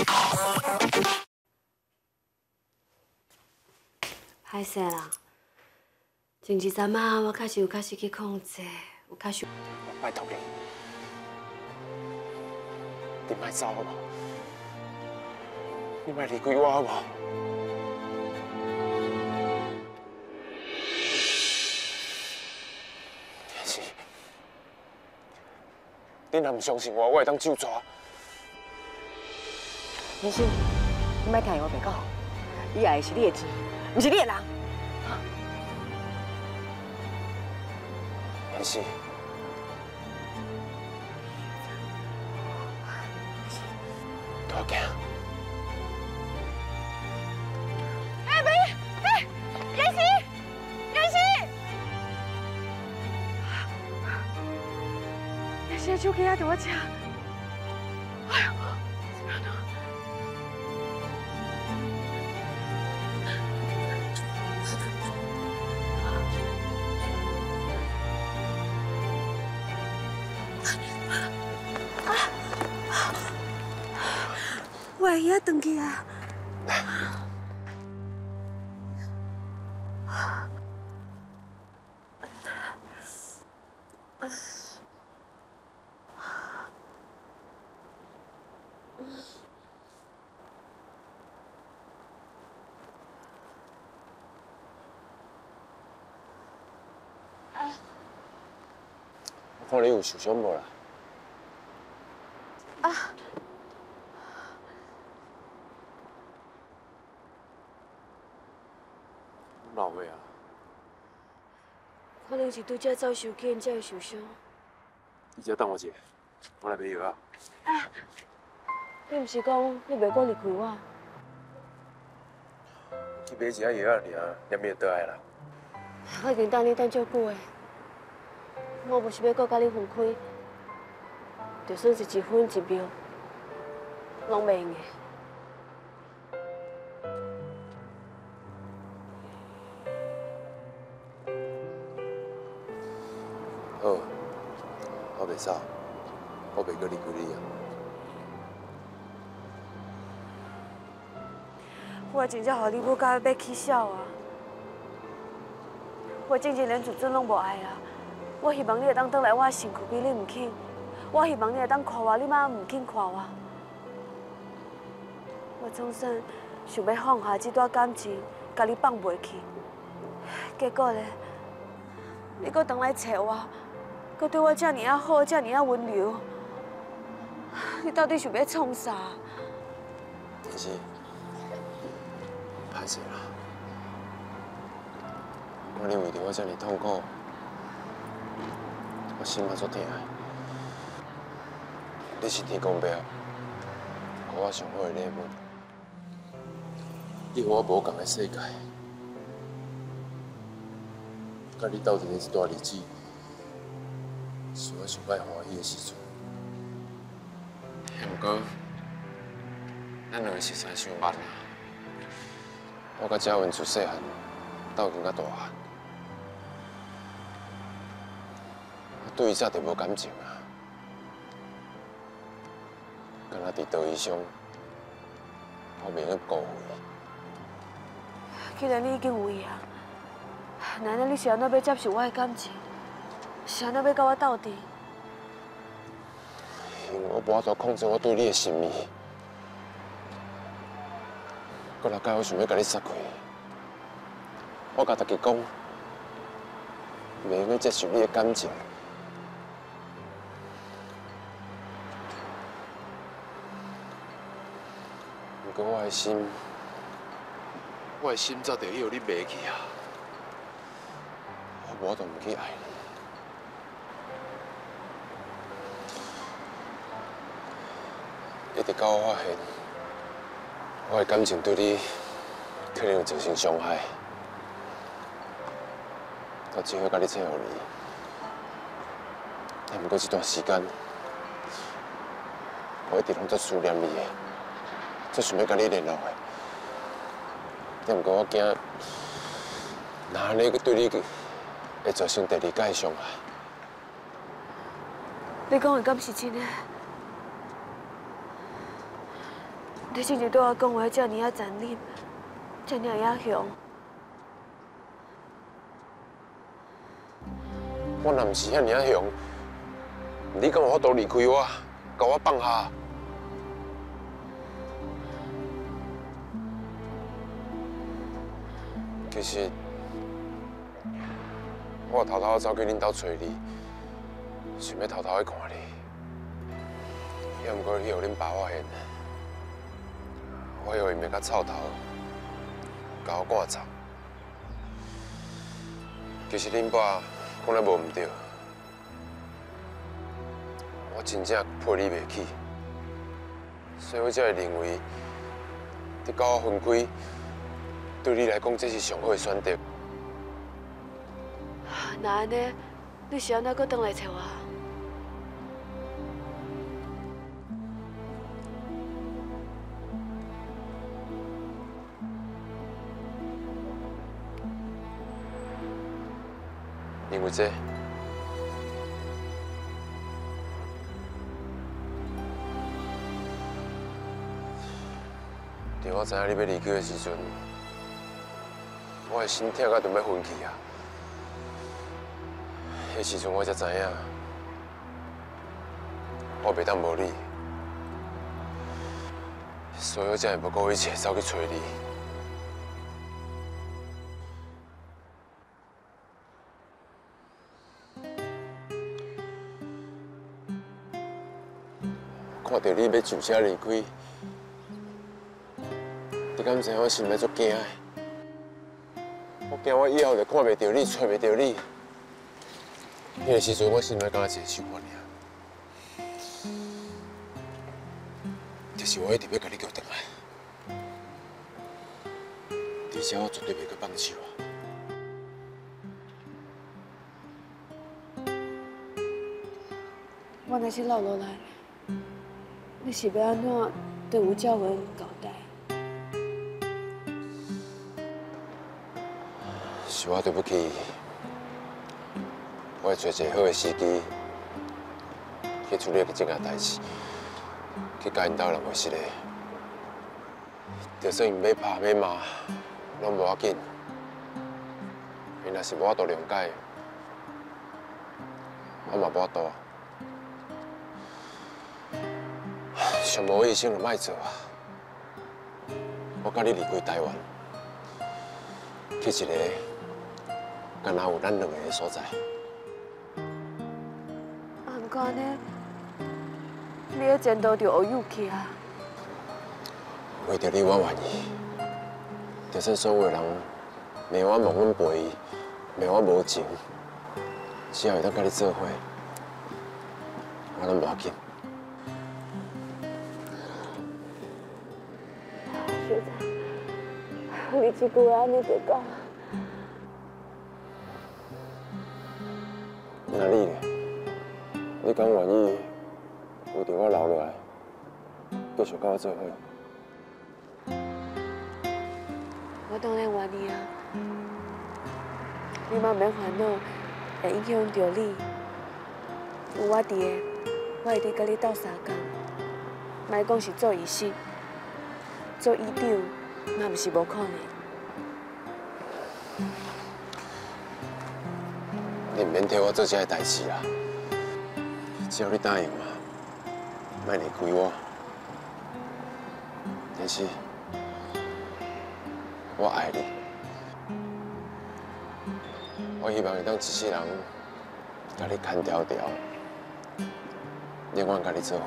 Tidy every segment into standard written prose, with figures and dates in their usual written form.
歹势啦，前一阵仔我确实有失去控制，有确实。 我拜托你，你莫走好无？你莫离开我好无？但是，你若唔相信我，我会当救抓。 林心，你莫听我白讲，你爱的是你的钱，不是你的人。 但是，大惊。 现在手机还在我这，哎呦，怎么样呢？我会晓回去啊！ 我看你有受伤无啦？ 啊！ 哪位啊？ 可能是拄则走伤紧，才会受伤。 你只等我一下，我来买药啊。 啊！你毋是讲你袂讲离开我？ 去买一下药啊，尔，念面倒来啦。 我已经等你等足久的，我无想要搁甲你分开，就算是一分一秒，拢袂用的。 好，我袂走，我袂搁离开你啊。 我真正予你母到要起笑啊！我真正连自尊拢无爱啊！我希望你会当倒来我的身躯，比你唔肯。我希望你会当看我，你莫唔肯看我。我总算想要放下这段感情，甲你放袂去。结果咧，你搁回来找我，搁对我这尔啊好，这尔啊温柔。你到底想要创啥？ 妍希，歹势啦，我你为着我这么痛苦，我心嘛足痛的。你是天公伯，给我上好的礼物，你和我无共的世界，甲你斗阵的一段日子，是我上摆欢喜的时阵。不过，咱两个实在伤慢啦。我甲嘉文自细汉斗阵到大汉，我对伊早就无感情啊。敢若伫道义上，我袂去辜负伊。 既然你已经有伊啊，难道你是安怎要接受我的感情？是安怎要甲我斗阵？ 因为我无法度控制我对你的心意，搁若假我想要甲你杀开，我甲大家讲，袂用去接受你的感情。不过我的心早就以后你袂去啊，我无都唔去爱你。一直到我发现，我的感情对你可能有造成伤害，我只好甲你撮互你。但不过这段时间，我一直拢足思念你的，足想要甲你联络的。但不过我惊，若安尼对你会造成第二届的伤害。 你讲的敢是真的？ 你是就对我讲话遮尔啊残忍，遮尔啊凶。 我若毋是遐尔啊凶，你敢有法度离开我，甲我放下？其实，我偷偷走去恁兜找你，想要偷偷去看你，也毋过去互恁爸发现，我以为袂甲臭头，甲我赶走。其实恁爸讲得无毋对，我真正配你袂起，所以我才会认为，你甲我分开，对你来讲这是上好的选择。 那安尼，你是安怎搁倒来找我？ 因为这，在我知影你要离开的时阵，我的心跳到就要昏去啊！迄时阵我才知影，我袂当无你，所以我才会不顾一切走去找你。看到你要上车离开，你敢知我心内足惊的？我惊我以后就看袂到你，找袂到你。迄个时阵，我心内敢若一个想法尔，就是我一定要甲你叫回来，而且我绝对袂去放手啊！ 我若是留落来，你是要安怎对吴教文交代？ 是我对不起，我会找一个好的时机去处理这件代志，去甲因兜人话实个。就算因要拍要骂，拢无要紧。因若是无法度谅解，我嘛无法度。上无医生就莫做啊！我甲你离开台湾，去一个敢若有咱两个的所在。 不过安尼，你的前途就黑有去啊！ 为着你，我愿意。就算所有人骂我忘恩背义，骂我无情，只要会当甲你做伙，我拢无要紧。 学长，你这句话安尼就讲。 那你呢？你敢愿意为着我留落来，继续甲我做伙？ 我当然愿意啊！你嘛免烦恼，会影响到你。有我伫个，我会伫甲你斗相共。莫讲是做医生，做医长嘛毋是无可能。 你毋免替我做这个代志啦，只要你答应我，莫离开我。但是，我爱你，我希望会当一世人甲你牵条条，永远甲你做伙。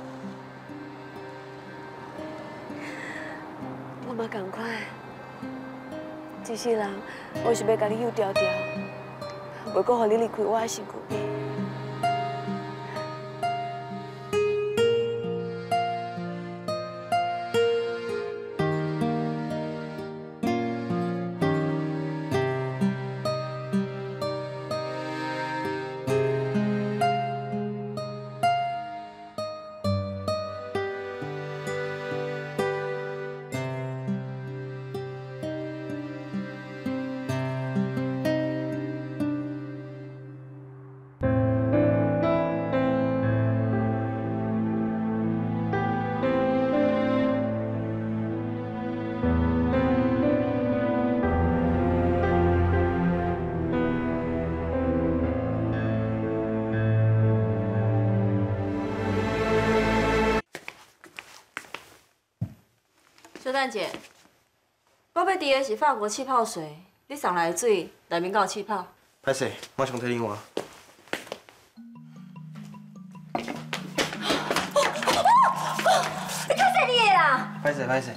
我嘛同款，一世人我是要甲你有条条，袂阁互你离开我的身躯边。 小蛋姐，我要滴的是法国气泡水，你送来的水内面敢有气泡？ 歹势，马上替你换。 你看谁你的啦？ 歹势歹势。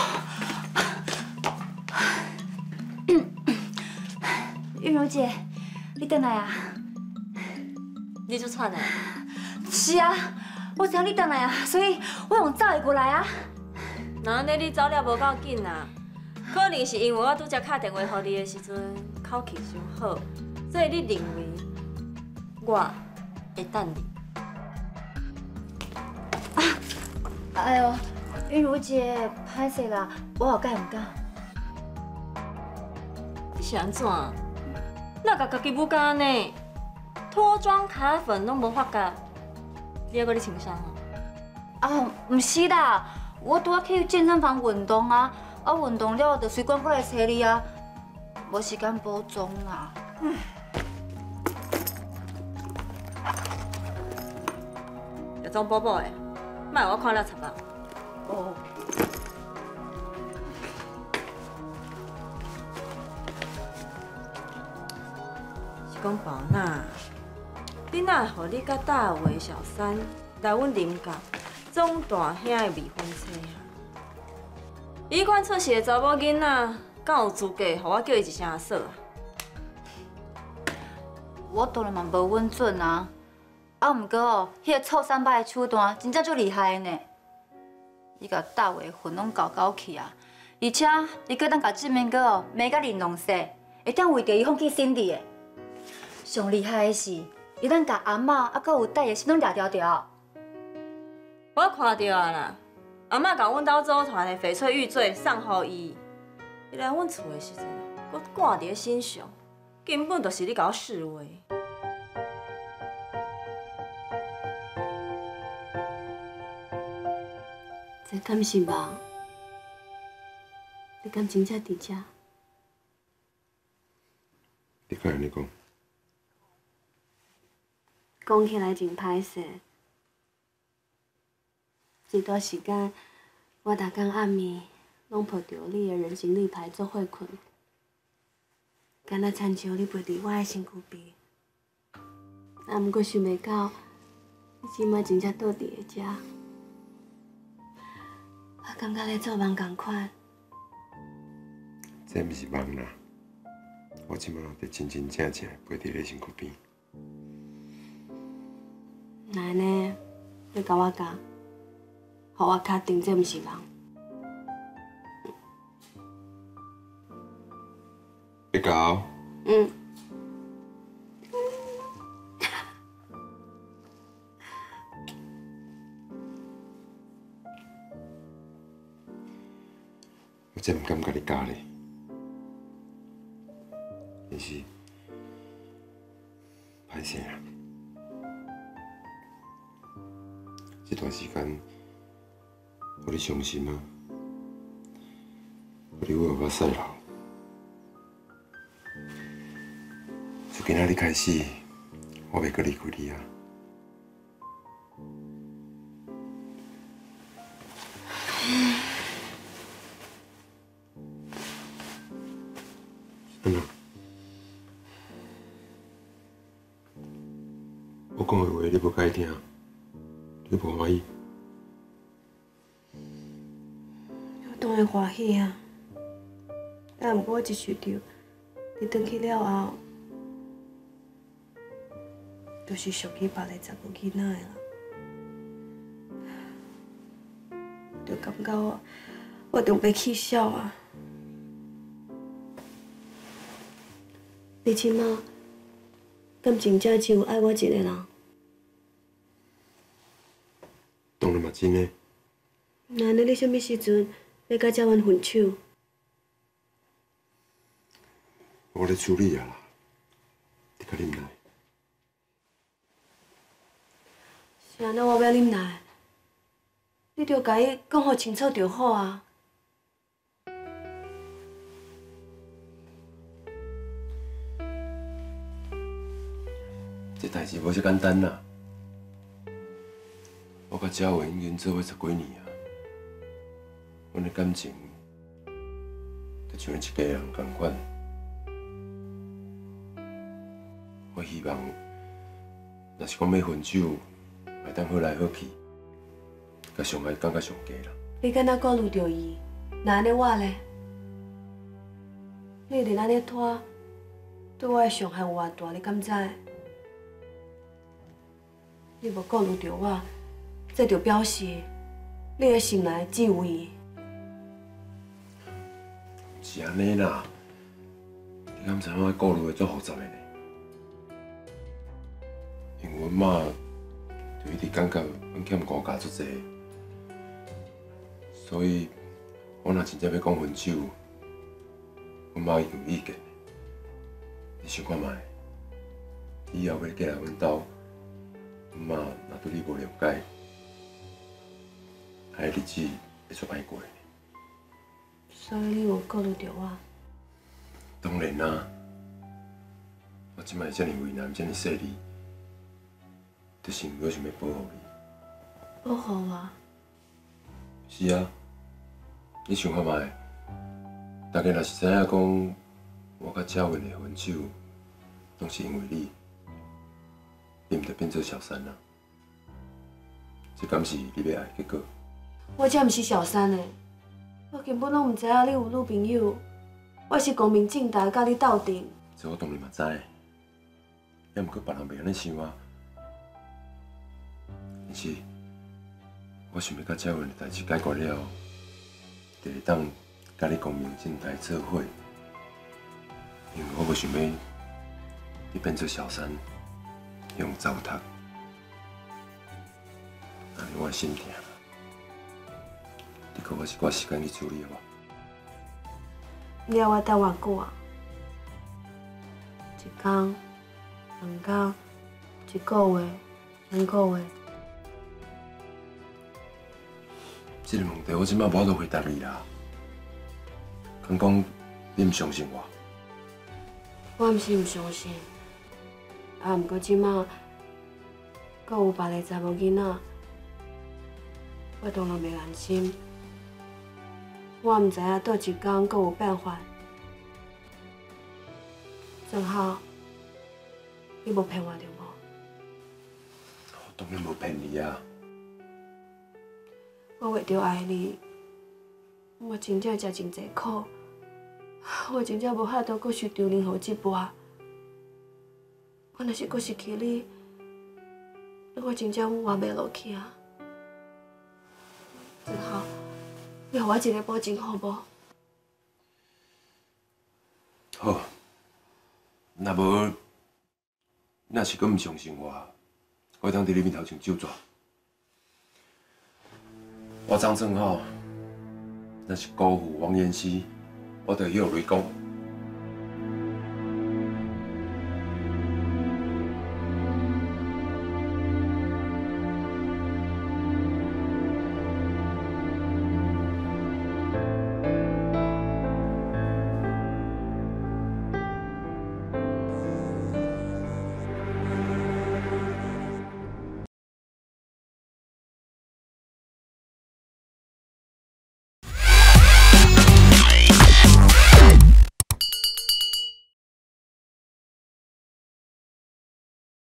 玉茹姐，你回来啊？ 你就喘的？ 是啊，我知影你回来啊，所以我用走的过来啊。 那安尼你走了无够紧啊？可能是因为我拄则打电话给你的时阵口气伤好，所以你认为我会等你。 哎呦，玉茹姐，歹势啦，我后改唔敢。 你是安怎？哪甲家己母干呢？脱妆卡粉拢无发觉，你还搁咧穿啥啊？ 啊，唔是啦，我拄仔去健身房运动啊，运动了就随管过来找你啊，无时间补妆啦。 要装补补的，莫我看了插啊！ 哦。 是讲宝娜，你哪互你甲大伟小三来阮林家总大兄的未婚妻啊？伊款出世的查某囡仔，敢有资格互我叫伊一声阿嫂啊？ 我当然嘛无稳准啊，毋过哦，迄个臭三八的手段真正足厉害的呢。伊甲大卫混拢搞搞去啊，而且伊搁当甲正面哥哦美甲玲珑色，会当为着伊放弃心地的。上厉害的是，伊当甲阿嬷还有戴的心拢抓条条。 我看到啊啦，阿嬷甲阮兜组团的翡翠玉坠送互伊，伊来阮厝的时阵，搁挂伫咧心上，根本就是你甲我示威。 这敢是梦？你敢真正伫遮？ 你敢安尼讲？ 讲起来真歹势。这段时间，我逐天暗暝拢抱着你的人形立牌做伙困，敢若亲像你陪伫我的身躯边。啊，毋过想袂到，你即摆真正倒伫个遮，我感觉咧做梦共款。 这毋是梦啦，我即摆得真真正正陪伫你身躯边。 那安尼，你甲我讲，互我确定这毋是梦。 你搞？ 嗯。 我真毋敢甲你教咧，但是歹势啊！这段时间，我咧伤心啊，我咧我目屎流。从今仔日开始，我袂搁离开你啊！我讲的话你无介意听，你无欢喜。 我当然欢喜啊，但毋过我一想到你转去了后，就是想起别个照顾囡仔的啦，就感觉我中被气笑啊。你即马敢真正只有爱我一个人？ 当然嘛真的。 那安尼你什么时阵要甲这阮分手？ 我咧处理啊啦，你较忍耐。 是安怎我要忍耐？你着甲伊讲互清楚就好啊。 这代志无遮简单啦。我甲嘉伟已经做伙10几年啊， 阮的感情，就像一家人同款。我希望，若是讲要分手，会当好来好去，甲上爱感觉上佳啦。 你敢若顾虑着伊？那安尼我咧？你连安尼拖，对我的伤害有偌大，你敢知？你无顾虑着我，这就表示你的心内只有伊。 是安尼啦，你敢知影我顾虑会足复杂的呢？因为阮妈就一直感觉阮欠顾家足济，所以我若真正要讲分手，阮妈有意见。你想看觅，以后要嫁来阮兜，阮妈若对你无了解，迄日子会足歹过呢。 所以你有顾虑着我？ 当然啦，我即摆遮尔为难，遮尔细腻，就是因为我想要保护你。 保护我？ 是啊，你想看觅，大家若是知影讲我甲嘉文的分手，拢是因为你，你毋得变做小三啦。这敢是你要爱的结果？ 我才毋是小三的，我根本拢毋知影你有女朋友，我是光明正大甲你斗阵。 这我当然嘛知，也毋过别人袂安尼想啊。但是，我想要甲嘉文的代志解决了后，就会当甲你光明正大做伙。因为我无想要你变做小三，用糟蹋，安尼我会心痛。你给我一寡时间去处理好无？ 你要我等偌久啊？一天、两天、一个月、3个月？ 这个问题我即摆无法度回答你啦。敢讲你毋相信我？ 我毋是毋相信，啊，毋过即马阁有别个查某囡仔，我当然袂安心。我毋知影倒一天阁有办法。正好，你无骗我着无？ 我当然无骗你啊！ 我为着爱你，我真正食真济苦，我真正无法度阁受着任何折磨。我若是阁失去你，我真正活袂落去啊！正好，你互我一个保证好无？ 好，若无，你若是阁毋相信我，我会当伫你面头前就抓。我张正浩，若是辜负王延熙，我就许雷公。